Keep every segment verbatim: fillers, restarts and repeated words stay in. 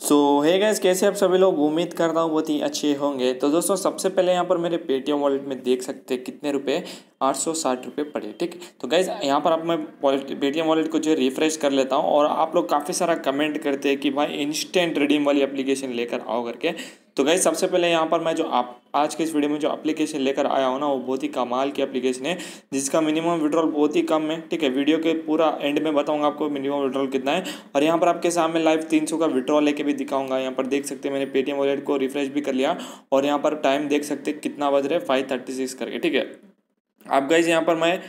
सो है गाइस, कैसे आप सभी लोग। उम्मीद करता हूँ बहुत ही अच्छे होंगे। तो दोस्तों सबसे पहले यहाँ पर मेरे पेटीएम वॉलेट में देख सकते हैं कितने रुपए, आठ सौ साठ रुपये पड़े। ठीक है, तो गाइस यहाँ पर आप मैं पेटीएम वॉलेट को जो रिफ्रेश कर लेता हूँ और आप लोग काफ़ी सारा कमेंट करते हैं कि भाई इंस्टेंट रिडीम वाली एप्लीकेशन लेकर आओ करके। तो गाइस सबसे पहले यहाँ पर मैं जो आप आज के इस वीडियो में जो एप्लीकेशन लेकर आया हूँ ना, वो बहुत ही कमाल की एप्लीकेशन है जिसका मिनिमम विड्रॉल बहुत ही कम है। ठीक है, वीडियो के पूरा एंड में बताऊंगा आपको मिनिमम विड्रॉल कितना है, और यहाँ पर आपके सामने लाइव तीन सौ का विड्रॉल लेके भी दिखाऊंगा। यहाँ पर देख सकते हैं मैंने पेटीएम वॉलेट को रिफ्रेश भी कर लिया और यहाँ पर टाइम देख सकते हैं कितना बज रहा है, फाइव थर्टी सिक्स करके। ठीक है, अब गाइज यहाँ पर मैं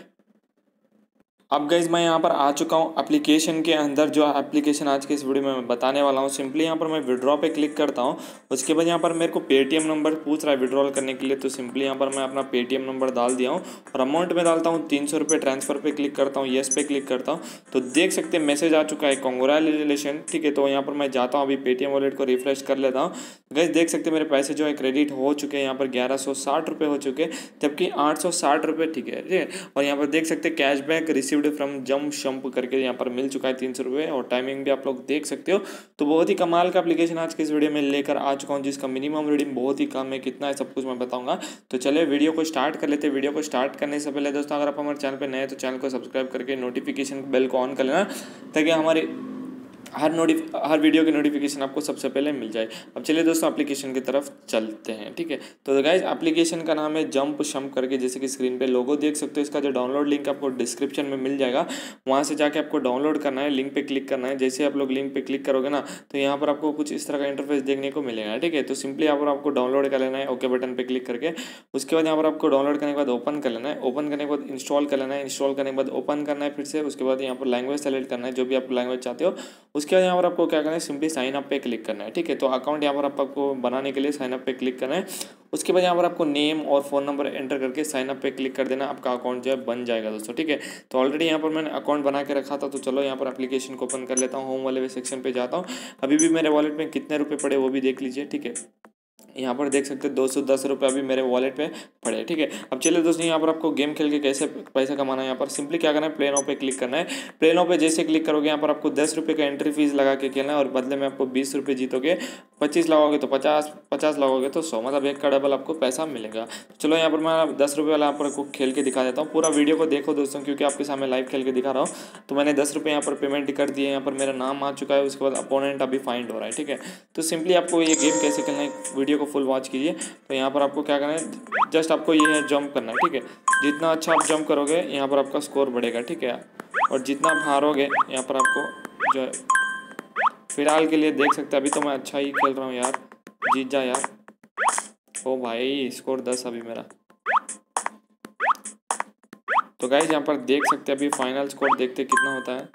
अब गाइज मैं यहाँ पर आ चुका हूँ एप्लीकेशन के अंदर। जो एप्लीकेशन आज के इस वीडियो में मैं बताने वाला हूँ, सिंपली यहाँ पर मैं विड्रॉ पे क्लिक करता हूँ। उसके बाद यहाँ पर मेरे को पेटीएम नंबर पूछ रहा है विड्रॉल करने के लिए, तो सिंपली यहाँ पर मैं अपना पेटीएम नंबर डाल दिया हूँ और अमाउंट में डालता हूँ तीन सौ रुपये। ट्रांसफर पे क्लिक करता हूँ, येस पे क्लिक करता हूँ, तो देख सकते हैं मैसेज आ चुका है, कांग्रेचुलेशन। ठीक है, तो यहाँ पर मैं जाता हूँ, अभी पेटीएम वॉलेट को रिफ्रेश कर लेता हूँ। गाइज देख सकते हैं मेरे पैसे जो है क्रेडिट हो चुके हैं, यहाँ पर ग्यारह सौ साठ रुपये हो चुके हैं, जबकि आठ सौ साठ रुपये। ठीक है, ठीक है, और यहाँ पर देख सकते हैं कैशबैक रिसीव्ड फ्रॉम जम शंप करके यहाँ पर मिल चुका है तीन सौ रुपये, और टाइमिंग भी आप लोग देख सकते हो। तो बहुत ही कमाल का एप्लीकेशन आज के इस वीडियो में लेकर आ चुका हूँ, जिसका मिनिमम रिडीम बहुत ही कम है। कितना है सब कुछ मैं बताऊंगा। तो चलिए वीडियो को स्टार्ट कर लेते हैं। वीडियो को स्टार्ट करने से पहले दोस्तों, अगर आप हमारे चैनल पर नए हैं तो चैनल को सब्सक्राइब करके नोटिफिकेशन बेल को ऑन कर लेना, ताकि हमारी हर नोटिफ हर वीडियो की नोटिफिकेशन आपको सबसे पहले मिल जाए। अब चलिए दोस्तों एप्लीकेशन की तरफ चलते हैं। ठीक है, तो गाइज एप्लीकेशन का नाम है जंप शंप करके, जैसे कि स्क्रीन पे लोगो देख सकते हो। इसका जो डाउनलोड लिंक आपको डिस्क्रिप्शन में मिल जाएगा, वहाँ से जाके आपको डाउनलोड करना है, लिंक पे क्लिक करना है। जैसे आप लोग लिंक पे क्लिक करोगे ना, तो यहाँ पर आपको कुछ इस तरह का इंटरफेस देखने को मिलेगा। ठीक है, तो सिंपली यहाँ पर आपको डाउनलोड कर लेना है, ओके बटन पर क्लिक करके। उसके बाद यहाँ पर आपको डाउनलोड करने के बाद ओपन कर लेना है, ओपन करने के बाद इंस्टॉल कर लेना है, इंस्टॉल करने के बाद ओपन करना है फिर से। उसके बाद यहाँ पर लैंग्वेज सेलेक्ट करना है, जो भी आप लैंग्वेज चाहते हो। उसके बाद यहाँ पर आपको क्या करना है, सिंपली साइन अप पे क्लिक करना है। ठीक है, तो अकाउंट यहाँ पर आपको बनाने के लिए साइन अप पे क्लिक करना है। उसके बाद यहाँ पर आपको नेम और फ़ोन नंबर एंटर करके साइन अप पे क्लिक कर देना, आपका अकाउंट जो है बन जाएगा दोस्तों। ठीक है, तो ऑलरेडी यहाँ पर मैंने अकाउंट बना के रखा था, तो चलो यहाँ पर एप्लीकेशन को ओपन कर लेता हूँ। होम वाले सेक्शन पे जाता हूँ, अभी भी मेरे वॉलेट में कितने रुपये पड़े वो भी देख लीजिए। ठीक है, यहाँ पर देख सकते हैं दो सौ दस रुपये अभी मेरे वॉलेट पे पड़े। ठीक है, अब चलिए दोस्तों यहाँ पर आपको गेम खेल के कैसे पैसा कमाना है, यहाँ पर सिंपली क्या करना है, प्ले नाउ पे क्लिक करना है। प्ले नाउ पे जैसे क्लिक करोगे, यहाँ पर आपको दस रुपये का एंट्री फीस लगा के खेलना है, और बदले में आपको बीस रुपये जीतोगे। पच्चीस लगाओगे तो पचास, पचास लगाओगे तो सौ, मतलब एक का डबल आपको पैसा मिलेगा। चलो यहाँ पर मैं दस रुपये वाला यहाँ पर आपको खेल के दिखा देता हूँ। पूरा वीडियो को देखो दोस्तों, क्योंकि आपके सामने लाइव खेल के दिखा रहा हूँ। तो मैंने दस रुपये यहाँ पर पेमेंट कर दिए, यहाँ पर मेरा नाम आ चुका है। उसके बाद अपोनेंट अभी फाइंड हो रहा है। ठीक है, तो सिंपली आपको ये गेम कैसे खेलना है, वीडियो को फुल वॉच कीजिए। तो यहाँ पर आपको क्या करना है, जस्ट आपको ये है जंप करना है। ठीक है, जितना अच्छा आप जंप करोगे यहाँ पर आपका स्कोर बढ़ेगा। ठीक है, और जितना आप हारोगे यहाँ पर आपको जो है, फिलहाल के लिए देख सकते हैं अभी तो मैं अच्छा ही खेल रहा हूँ यार, जीत जा यार। ओ भाई स्कोर दस अभी मेरा। तो गाइस यहाँ पर देख सकते हैं अभी फाइनल स्कोर देखते कितना होता है।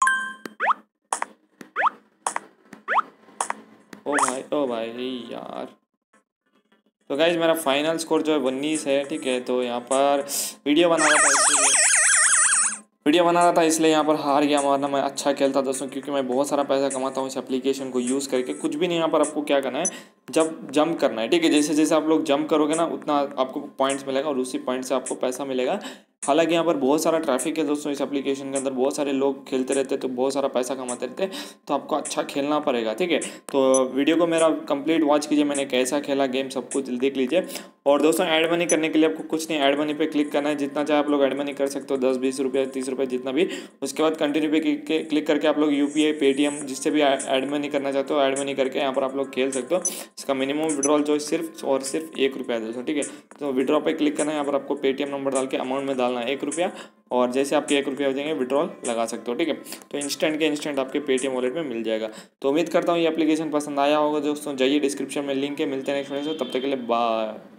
ओ भाई ओ भाई यार, तो गाइज मेरा फाइनल स्कोर जो है उन्नीस है। ठीक है, तो यहाँ पर वीडियो बना रहा था इसलिए वीडियो बना रहा था इसलिए यहाँ पर हार गया, वरना मैं अच्छा खेलता दोस्तों, क्योंकि मैं बहुत सारा पैसा कमाता हूँ इस एप्लीकेशन को यूज़ करके। कुछ भी नहीं, यहाँ पर आपको क्या करना है, जब जंप करना है। ठीक है, जैसे जैसे आप लोग जंप करोगे ना, उतना आपको पॉइंट्स मिलेगा और उसी पॉइंट से आपको पैसा मिलेगा। हालांकि यहाँ पर बहुत सारा ट्रैफिक है दोस्तों, इस एप्लीकेशन के अंदर बहुत सारे लोग खेलते रहते हैं, तो बहुत सारा पैसा कमाते रहते हैं, तो आपको अच्छा खेलना पड़ेगा। ठीक है, तो वीडियो को मेरा कंप्लीट वॉच कीजिए, मैंने कैसा खेला गेम सब कुछ देख लीजिए। और दोस्तों ऐड मनी करने के लिए आपको कुछ नहीं, ऐड मनी पे क्लिक करना है, जितना चाहे आप लोग ऐड मनी कर सकते हो, दस बीस रुपये तीस रुपये जितना भी। उसके बाद कंटिन्यू पे क्लिक करके आप लोग यू पी आई पेटीएम जिससे भी ऐड मनी करना चाहते हो, ऐड मनी करके यहाँ पर आप लोग खेल सकते हो। इसका मिनिमम विड्रॉल जो है सिर्फ और सिर्फ एक रुपया है दोस्तों। ठीक है, तो विड्रॉ पे क्लिक करना है, यहाँ पर आपको पेटीएम नंबर डाल के अमाउंट में डालना है एक रुपया, और जैसे आपके एक रुपया हो जाएंगे विड्रॉल लगा सकते हो। ठीक है, तो इंस्टेंट के इंस्टेंट आपके पेटीएम वॉलेट में मिल जाएगा। तो उम्मीद करता हूँ ये एप्लीकेशन पसंद आया होगा दोस्तों। जाइए डिस्क्रिप्शन में लिंक है, मिलते हैं नेक्स्ट वीडियो से, तब तक के लिए बाय।